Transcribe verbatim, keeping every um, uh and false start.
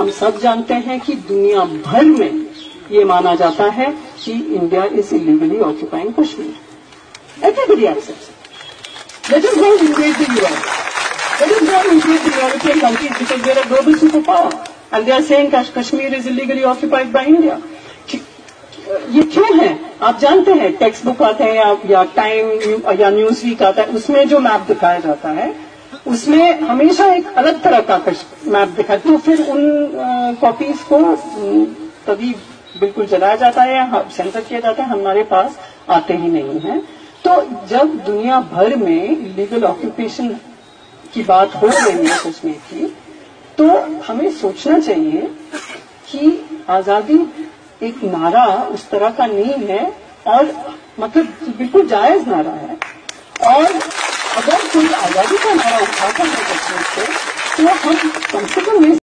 हम सब जानते हैं कि दुनिया भर में ये माना जाता है कि India is illegally occupying Kashmir. Everybody accepts. Let us not invade the US. Let us not invade the European countries because they are a global super power and they are saying Kashmir is illegally occupied by India. ये क्यों है? आप जानते हैं, text book आते हैं या, या टाइम या न्यूज वीक आता है, उसमें जो मैप दिखाया जाता है उसमें हमेशा एक अलग तरह का मैप दिखा, तो फिर उन कॉपीज को तभी बिल्कुल जलाया जाता है या सेंसर किया जाता है, हमारे पास आते ही नहीं है। तो जब दुनिया भर में इलीगल ऑक्यूपेशन की बात हो रही है कश्मीर की, तो हमें सोचना चाहिए कि आजादी एक नारा उस तरह का नहीं है, और मतलब बिल्कुल जायज नारा है। और अगर कोई आजादी का नारा उठाता है कश्मीर से, तो हम कम से कम